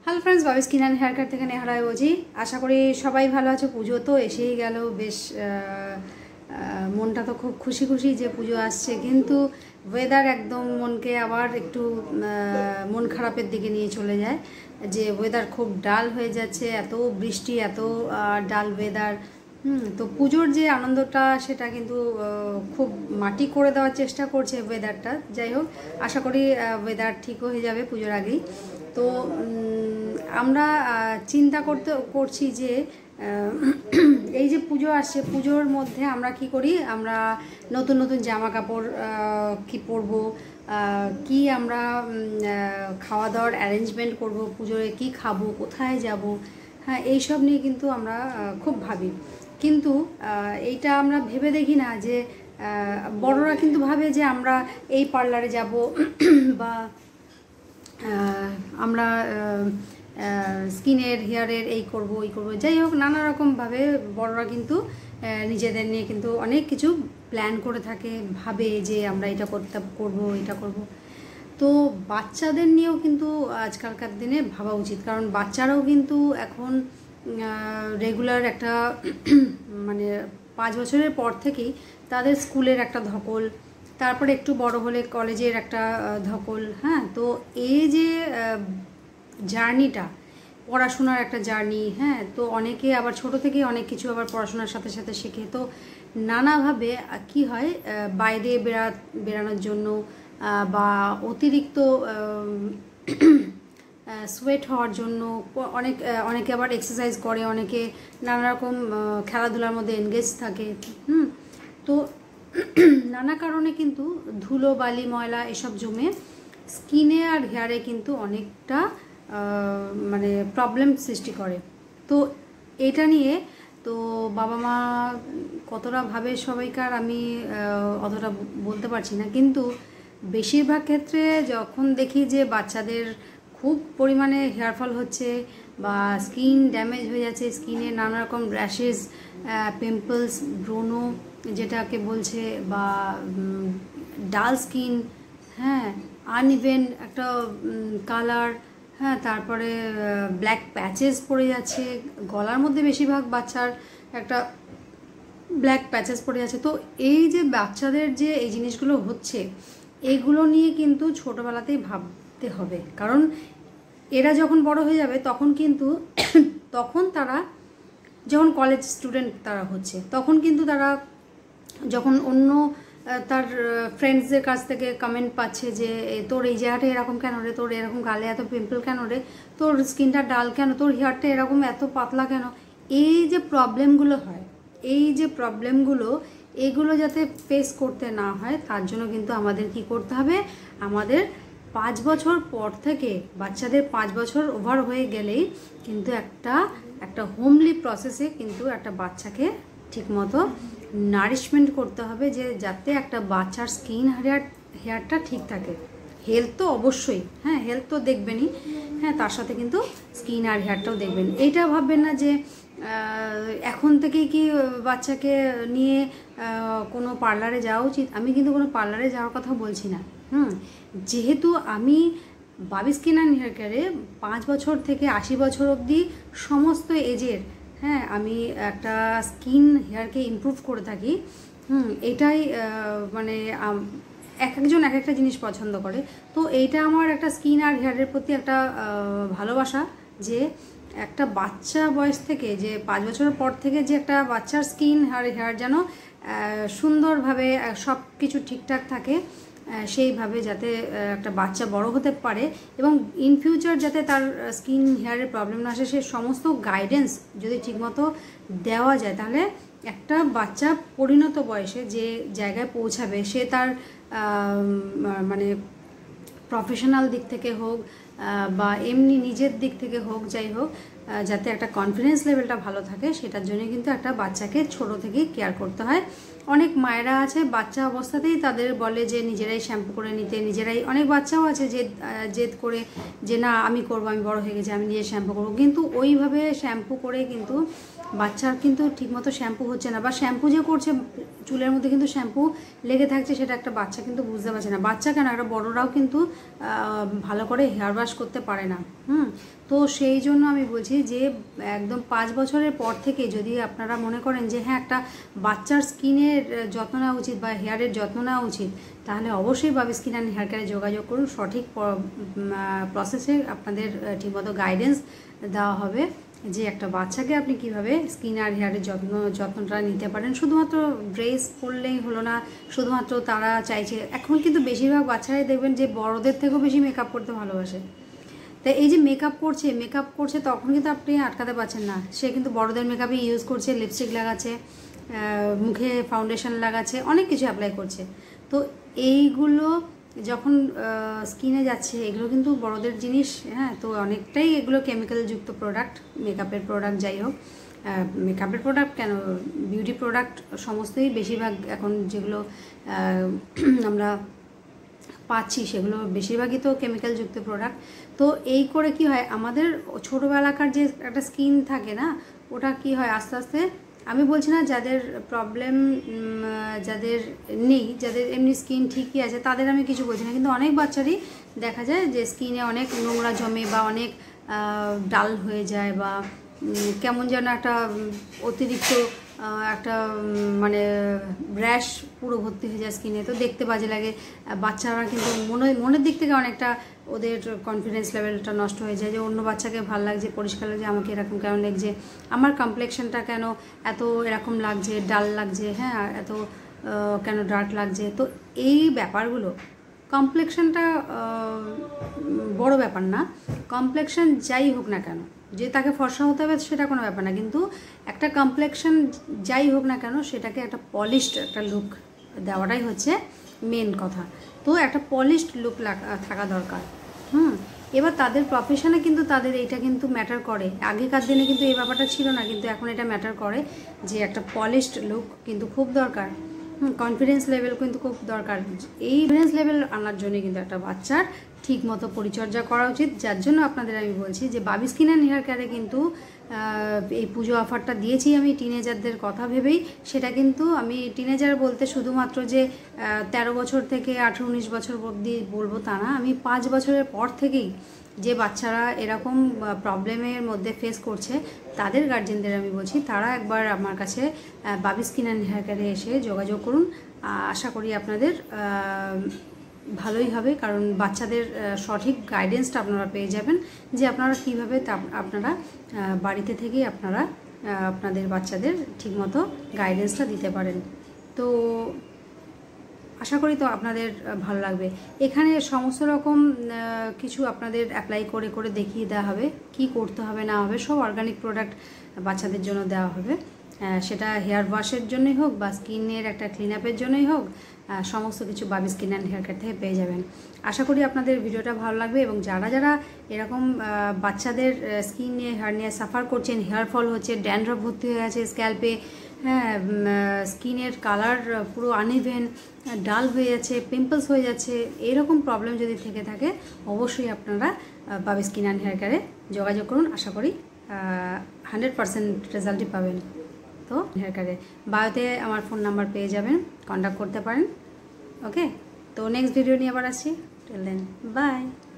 Hello friends, Bobby skin and hair cut থেকে নেহারাই বলছি। আশা করি সবাই ভালো আছো। পুজো তো এসেই গেল, বেশ মনটা তো খুব খুশি খুশি যে পুজো আসছে, কিন্তু ওয়েদার একদম মনকে আবার একটু মন খারাপের দিকে নিয়ে চলে যায়। যে ওয়েদার খুব ডাল হয়ে যাচ্ছে, এত বৃষ্টি, এত ডাল ওয়েদার। তো পুজোর যে আনন্দটা সেটা কিন্তু খুব মাটি করে দেওয়ার চেষ্টা করছে ওয়েদারটা। যাই হোক, আশা করি ওয়েদার ঠিক হয়ে যাবে পুজোর আগেই। তো আমরা চিন্তা করছি যে এই যে পুজো আসছে, পুজোর মধ্যে আমরা কি করি, আমরা নতুন নতুন জামা কাপড় কি পরবো, কি আমরা খাওয়া দাওয়ার অ্যারেঞ্জমেন্ট করব, পুজোয় কি খাবো, কোথায় যাব, হ্যাঁ এইসব নিয়ে কিন্তু আমরা খুব ভাবি। কিন্তু এইটা আমরা ভেবে দেখি না যে বড়রা কিন্তু ভাবে যে আমরা এই পার্লারে যাব বা আমরা স্কিনের হেয়ারের এই করব ওই করব। যাই হোক, নানা রকমভাবে বড়রা কিন্তু নিজেদের নিয়ে কিন্তু অনেক কিছু প্ল্যান করে থাকে, ভাবে যে আমরা এটা করব এটা করব। তো বাচ্চাদের নিয়েও কিন্তু আজকালকার দিনে ভাবা উচিত, কারণ বাচ্চারাও কিন্তু এখন রেগুলার একটা মানে 5 বছরের পর থেকেই তাদের স্কুলের একটা ধকল, তারপরে একটু বড় হলে কলেজের একটা ধকল। হ্যাঁ, তো এই যে জার্নিটা, পড়াশোনার একটা জার্নি, হ্যাঁ, তো অনেকে আবার ছোট থেকে অনেক কিছু আবার পড়াশোনার সাথে সাথে শেখে। তো নানাভাবে কি হয়, বাইরে বেরানোর জন্য বা অতিরিক্ত সোয়েট হওয়ার জন্য অনেকে আবার এক্সারসাইজ করে, অনেকে নানা রকম খেলাধুলার মধ্যে এনগেজ থাকে। তো নানা কারণে কিন্তু ধুলো বালি ময়লা এসব জমে স্কিনে আর হেয়ারে কিন্তু অনেকটা মানে প্রবলেম সৃষ্টি করে। তো এটা নিয়ে তো বাবা মা কতটা ভাবে সবাইকার আমি অতটা বলতে পারছি না, কিন্তু বেশিরভাগ ক্ষেত্রে যখন দেখি যে বাচ্চাদের খুব পরিমাণে হেয়ার ফল হচ্ছে বা স্কিন ড্যামেজ হয়ে যাচ্ছে, স্কিনে নানা রকম র্যাশেস, পিম্পলস, ব্রোনো যেটাকে বলছে, বা ডাল স্কিন, হ্যাঁ, আনইভেন একটা কালার, হ্যাঁ, তারপরে ব্ল্যাক প্যাচেস পড়ে যাচ্ছে গলার মধ্যে, বেশিরভাগ বাচ্চার একটা ব্ল্যাক প্যাচেস পড়ে যাচ্ছে। তো এই যে বাচ্চাদের যে এই জিনিসগুলো হচ্ছে, এগুলো নিয়ে কিন্তু ছোটোবেলাতেই ভাবতে হবে, কারণ এরা যখন বড় হয়ে যাবে তখন কিন্তু তখন তারা যখন কলেজ স্টুডেন্ট তারা হচ্ছে, তখন কিন্তু তারা যখন অন্য তার ফ্রেন্ডসদের কাছ থেকে কমেন্ট পাচ্ছে যে তোর এই জায়গাটা এরকম কেন রে, তোর এরকম গালে এত পিম্পল কেন রে, তোর স্কিনটা ডাল কেন, তোর হেয়ারটা এরকম এত পাতলা কেন, এই যে প্রবলেমগুলো হয়, এই যে প্রবলেমগুলো, এগুলো যাতে ফেস করতে না হয় তার জন্য কিন্তু আমাদের কি করতে হবে, আমাদের 5 বছর পর থেকে, বাচ্চাদের 5 বছর ওভার হয়ে গেলেই কিন্তু একটা হোমলি প্রসেসে কিন্তু একটা বাচ্চাকে ঠিকমতো নারিশমেন্ট করতে হবে, যে যাতে একটা বাচ্চার স্কিন হেয়ারটা ঠিক থাকে। হেলথ তো অবশ্যই, হ্যাঁ, হেলথ তো দেখবেনই, হ্যাঁ, তার সাথে কিন্তু স্কিন আর হেয়ারটাও দেখবেন। এইটা ভাববেন না যে এখন থেকেই কি বাচ্চাকে নিয়ে কোনো পার্লারে যাওয়া উচিত। আমি কিন্তু কোনো পার্লারে যাওয়ার কথা বলছি না। যেহেতু আমি বাবি স্কিন অ্যান্ড হেয়ার কেয়ারে 5 বছর থেকে 80 বছর অবধি সমস্ত এজের, হ্যাঁ, আমি একটা স্কিন হেয়ারকে ইমপ্রুভ করে থাকি। এটাই মানে একজন এক একটা জিনিস পছন্দ করে। তো এইটা আমার একটা স্কিন আর হেয়ারের প্রতি একটা ভালোবাসা, যে একটা বাচ্চা বয়স থেকে, যে 5 বছরের পর থেকে যে একটা বাচ্চার স্কিন আর হেয়ার যেন সুন্দরভাবে সব কিছু ঠিকঠাক থাকে, সেইভাবে যাতে একটা বাচ্চা বড় হতে পারে এবং ইন ফিউচার যাতে তার স্কিন হেয়ারের প্রবলেম না আসে, সে সমস্ত গাইডেন্স যদি ঠিকমতো দেওয়া যায়, তাহলে একটা বাচ্চা পরিণত বয়সে যে জায়গায় পৌঁছাবে, সে তার মানে প্রফেশনাল দিক থেকে হোক বা এমনি নিজের দিক থেকে হোক, যাই হোক, যাতে একটা কনফিডেন্স লেভেলটা ভালো থাকে, সেটার জন্য কিন্তু একটা বাচ্চাকে ছোট থেকেই কেয়ার করতে হয়। অনেক মায়েরা আছে বাচ্চা অবস্থাতেই তাদের বলে যে নিজেরাই শ্যাম্পু করে নিতে, নিজেরাই, অনেক বাচ্চাও আছে যে জেদ করে যে না আমি করবো, আমি বড় হয়ে গেছি, আমি নিজে শ্যাম্পু করবো, কিন্তু ওইভাবে শ্যাম্পু করে কিন্তু বাচ্চার কিন্তু ঠিকমতো শ্যাম্পু হচ্ছে না, বা শ্যাম্পু যে করছে চুলের মধ্যে কিন্তু শ্যাম্পু লেগে থাকছে, সেটা একটা বাচ্চা কিন্তু বুঝতে পারছে না। বাচ্চা কেন, একটা বড়রাও কিন্তু ভালো করে হেয়ার ওয়াশ করতে পারে না। তো সেই জন্য আমি বলছি যে একদম 5 বছরের পর থেকে যদি আপনারা মনে করেন যে হ্যাঁ একটা বাচ্চার স্কিনের যত্ন নেওয়া উচিত বা হেয়ারের যত্ন নেওয়া উচিত, তাহলে অবশ্যই বাবি স্কিন অ্যান্ড হেয়ার কেয়ারে যোগাযোগ করুন। সঠিক প্রসেসে আপনাদের ঠিকমতো গাইডেন্স দেওয়া হবে যে একটা বাচ্চাকে আপনি কিভাবে স্কিন আর হেয়ারের যত্নটা নিতে পারেন। শুধুমাত্র ড্রেস পরলেই হলো না, শুধুমাত্র তারা চাইছে, এখন কিন্তু বেশিরভাগ বাচ্চারাই দেখবেন যে বড়দের থেকেও বেশি মেকআপ করতে ভালোবাসে। তাই এই যে মেকআপ করছে তখন কিন্তু আপনি আটকাতে পারছেন না, সে কিন্তু বড়দের মেকআপই ইউজ করছে, লিপস্টিক লাগাচ্ছে, মুখে ফাউন্ডেশন লাগাচ্ছে, অনেক কিছু অ্যাপ্লাই করছে। তো এইগুলো যখন স্কিনে যাচ্ছে, এগুলো কিন্তু বড়দের জিনিস, হ্যাঁ। তো অনেকটাই এগুলো কেমিক্যালযুক্ত প্রোডাক্ট, মেকআপের প্রোডাক্ট যাই হোক, মেকআপের প্রোডাক্ট কেন, বিউটি প্রোডাক্ট সমস্তই বেশিরভাগ এখন যেগুলো আমরা পাচ্ছি সেগুলো বেশিরভাগই তো কেমিক্যালযুক্ত প্রোডাক্ট। তো এই করে কি হয়, আমাদের ছোটোবেলাকার যে একটা স্কিন থাকে না, ওটা কি হয় আস্তে আস্তে, আমি বলছি না যাদের প্রবলেম, যাদের নেই, যাদের এমনি স্কিন ঠিকই আছে তাদের আমি কিছু বলছি না, কিন্তু অনেক বাচ্চারই দেখা যায় যে স্কিনে অনেক নোংরা জমে বা অনেক ডাল হয়ে যায়, বা কেমন যেন একটা অতিরিক্ত একটা মানে র্যাশ পুরো ভর্তি হয়ে যায় স্কিনে। তো দেখতে বাজে লাগে, বাচ্চারা কিন্তু মনের দিক থেকে অনেকটা ওদের কনফিডেন্স লেভেলটা নষ্ট হয়ে যায়, যে অন্য বাচ্চাকে ভালো লাগছে, পরিষ্কার লাগছে, আমাকে এরকম কেন লাগছে, আমার কমপ্লেক্সনটা কেন এত এরকম লাগছে, ডাল লাগছে, হ্যাঁ এত কেন ডার্ক লাগছে। তো এই ব্যাপারগুলো, কমপ্লেক্সনটা বড় ব্যাপার না, কমপ্লেক্সন যাই হোক না কেন, যে তাকে ফর্সা হতে হবে সেটা কোনো ব্যাপার না, কিন্তু একটা কমপ্লেক্সন যাই হোক না কেন সেটাকে একটা পলিশড একটা লুক দেওয়াটাই হচ্ছে মেন কথা। তো একটা পলিশড লুক থাকা দরকার। এবার তাদের প্রফেশনে কিন্তু তাদের এইটা কিন্তু ম্যাটার করে, আগেকার দিনে কিন্তু এই ব্যাপারটা ছিল না, কিন্তু এখন এটা ম্যাটার করে যে একটা পলিশড লুক কিন্তু খুব দরকার। কনফিডেন্স লেভেল কিন্তু খুব দরকার। এই কনফিডেন্স লেভেল আনার জন্য কিন্তু একটা বাচ্চার ঠিক মতো পরিচর্যা করা উচিত। যার জন্য আপনাদের আমি বলছি যে বাবি স্কিন অ্যান্ড হেয়ার কেয়ারে কিন্তু এই পুজো অফারটা দিয়েছি আমি টিনেজারদের কথা ভেবেই। সেটা কিন্তু আমি টিনেজার বলতে শুধুমাত্র যে 13 বছর থেকে 18-19 বছর অবধি বলবো তা না, আমি 5 বছরের পর থেকেই যে বাচ্চারা এরকম প্রবলেমের মধ্যে ফেস করছে তাদের গার্জেনদের আমি বলছি, তারা একবার আমার কাছে বাবি স্কিন অ্যান্ড হেয়ার কেয়ারে এসে যোগাযোগ করুন। আশা করি আপনাদের ভালোই হবে, কারণ বাচ্চাদের সঠিক গাইডেন্সটা আপনারা পেয়ে যাবেন যে আপনারা কীভাবে আপনারা বাড়িতে থেকেই আপনারা আপনাদের বাচ্চাদের ঠিকমতো গাইডেন্সটা দিতে পারেন। তো আশা করি তো আপনাদের ভালো লাগবে। এখানে সমস্ত রকম কিছু আপনাদের অ্যাপ্লাই করে করে দেখিয়ে দেওয়া হবে, কি করতে হবে না হবে, সব অর্গানিক প্রোডাক্ট বাচ্চাদের জন্য দেওয়া হবে, সেটা হেয়ার ওয়াশের জন্যই হোক বা স্কিনের একটা ক্লিন আপের জন্যই হোক, সমস্ত কিছু Bobby skin and hair care থেকে পেয়ে যাবেন। আশা করি আপনাদের ভিডিওটা ভালো লাগবে, এবং যারা যারা এরকম বাচ্চাদের স্কিন নিয়ে হেয়ার নিয়ে সাফার করছেন, হেয়ার ফল হচ্ছে, ড্যান্ড্রফ ভর্তি হয়ে আছে স্ক্যাল্পে, হ্যাঁ স্কিনের কালার পুরো আনইভেন, ডাল হয়ে যাচ্ছে, পিম্পলস হয়ে যাচ্ছে, এরকম প্রবলেম যদি থেকে থাকে অবশ্যই আপনারা বাবি স্কিন অ্যান্ড হেয়ার কেয়ারে যোগাযোগ করুন। আশা করি 100% রেজাল্টই পাবেন। তো হেয়ার কেয়ারে বায়োতে আমার ফোন নাম্বার পেয়ে যাবেন, কন্ট্যাক্ট করতে পারেন। ওকে, তো নেক্সট ভিডিও নিয়ে আবার আসছি। Till then by.